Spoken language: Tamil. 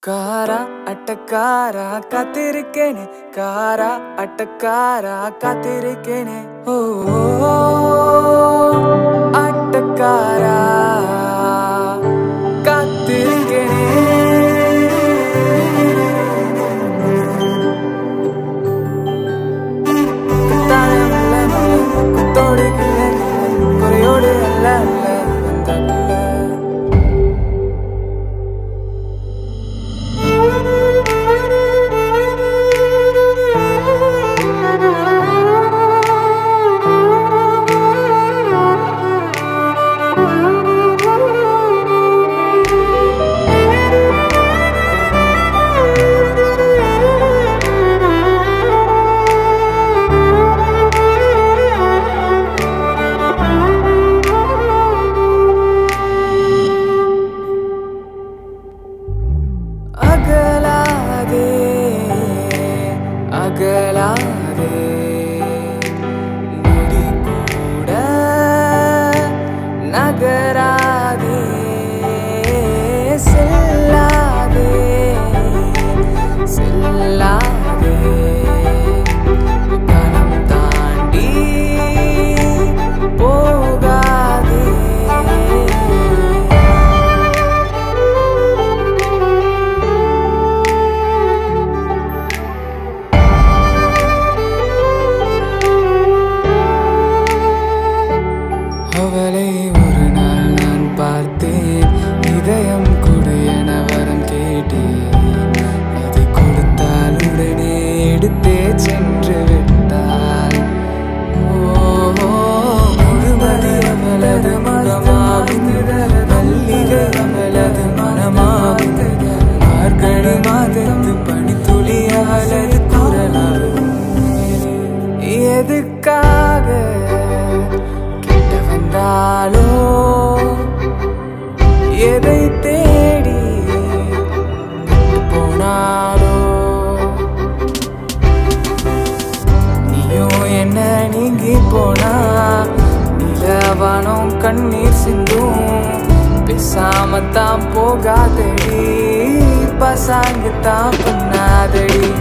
காரா அட்டக்காரா காத்திருக்கேனே காரா அட்டக்காரா காத்திருக்கேனே ஓ அட்டக்காரா காத்திருக்கேனே குத்தோடு குறையோடு அல்ல அகலாதே நொடி கூட நகராதே செல்லாதே செல்லாதே கணம் தாண்டி போகாதே அவளை ஒரு நாள் நான் பார்த்தேன் இதயம் கொடு என வரம் கேட்டேன் அதை கொடுத்தால் உடனே எடுத்தே சென்று விட்டாள் முழுமதி அவளது மனமாகும் மல்லிகை அவளது மனமாகும் மார்கழி மாதத்து பனித்துளி அவளது குரலாகும் எதுக்காக வந்தாலோ எதை தேடி போனாலோ நீயும் என்ன நீங்கி போனா நிலவானம் கண்ணீர் சிந்தும் பேசாமத்தான் போகாதடி பசாங்கத்தான் பண்ணாதடி